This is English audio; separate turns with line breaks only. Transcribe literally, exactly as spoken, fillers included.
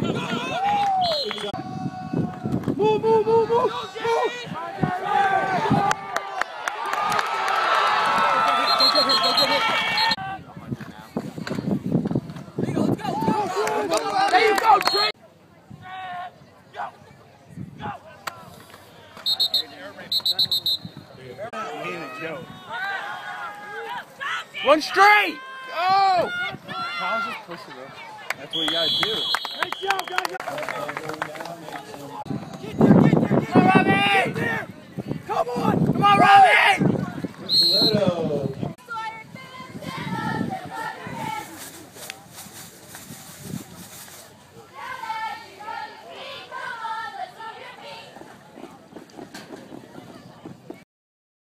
Move, move, move, move, move! There you go, Trey! One straight! Go! Kyle's just pushing it. That's what you gotta do. Nice job, guys! Get there, get there, get there! Come on, Robbie! Come on, Robbie!